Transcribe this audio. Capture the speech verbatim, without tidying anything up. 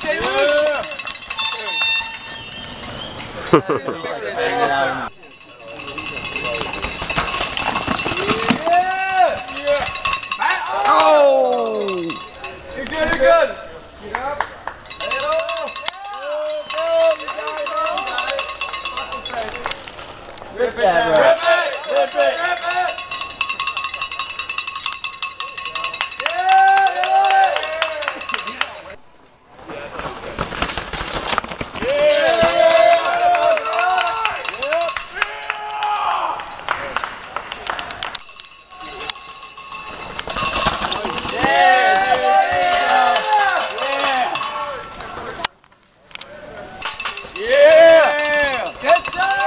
Yeah. Oh! You're good, you're good. Get up. Rip that, bro. Rip it! Rip it! Rip it! Yeah! Good job!